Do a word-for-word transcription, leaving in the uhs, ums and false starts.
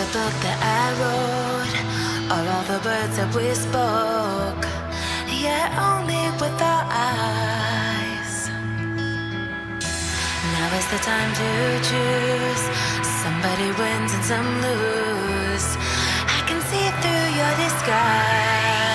book that I wrote, or all the words that we spoke, yet only with our eyes. Now is the time to choose. Somebody wins and some lose. I can see through your disguise.